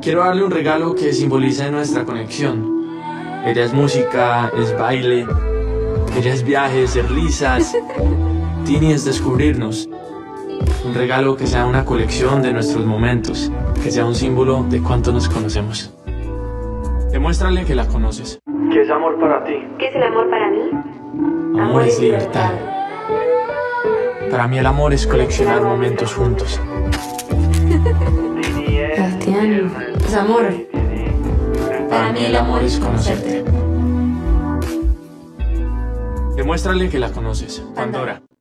Quiero darle un regalo que simbolice nuestra conexión. Ella es música, es baile, ella es viajes, es risas. Tini es descubrirnos. Un regalo que sea una colección de nuestros momentos, que sea un símbolo de cuánto nos conocemos. Demuéstrale que la conoces. ¿Qué es amor para ti? ¿Qué es el amor para mí? Amor es libertad. Para mí el amor es coleccionar momentos juntos. Sebastián, es amor. Para mí el amor es conocerte. Demuéstrale que la conoces. Pandora.